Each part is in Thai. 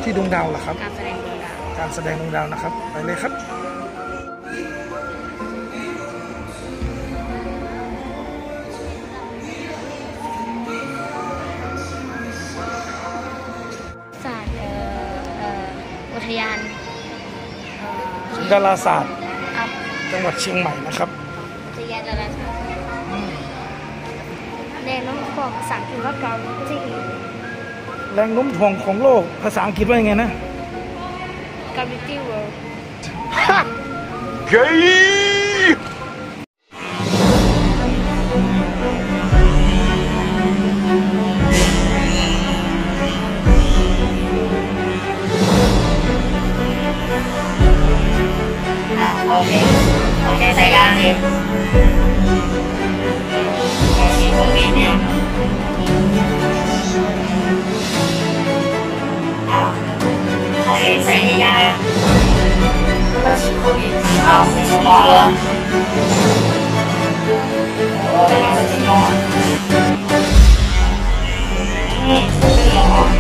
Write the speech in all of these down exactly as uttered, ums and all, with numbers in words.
ที่ดวงดาวเหรอครับการแสดงดวงดาวการแสดงดวงดาวนะครับไปเลยครับศาสตร์เอ่อเอ่ออุทยานดาราศาสตร์จังหวัดเชียงใหม่นะครับอุทยานดาราศาสตร์แรงโน้มถ่วงภาษาอังกฤษว่ากราวิตี้แรงโน้มถ่วงของโลกภาษาอังกฤษว่ายังไงนะ Gravity World เฮ้ยโอเคโอเคใส่ยางดิโอเคโอเคเนี่ยโอเคใส่ยางแล้วชิคุยเอาใส่สมองเลยโอ้ได้มาใส่สมองอืมใส่สมอง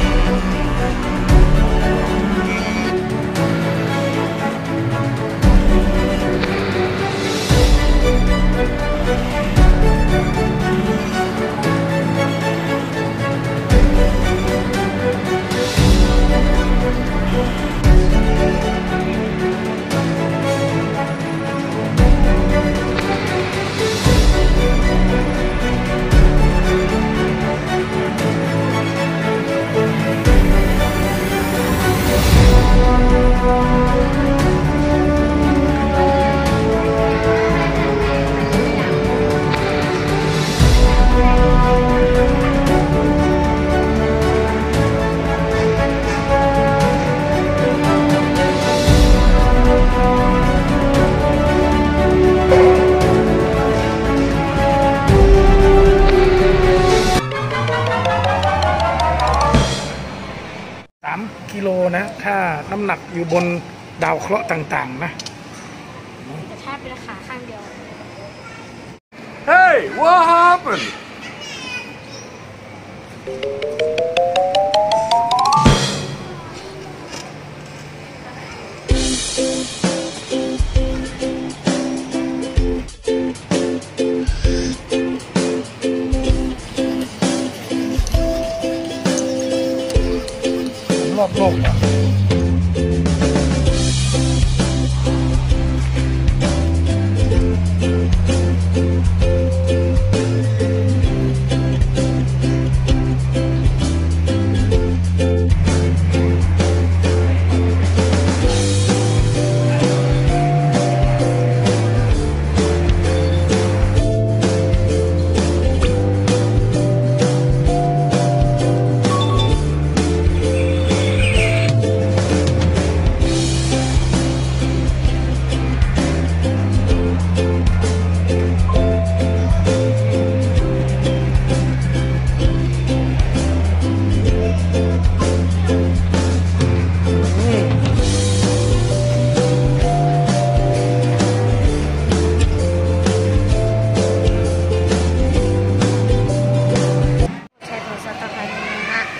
สามกิโลนะถ้าน้ำหนักอยู่บนดาวเคราะห์ต่างๆนะแต่ถ้าเป็นขาข้างเดียว Hey what happened รอบโลกอ่ะ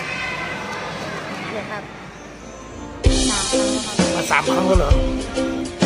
สามครั้งแล้วครับมาสามครั้งแล้วเหรอ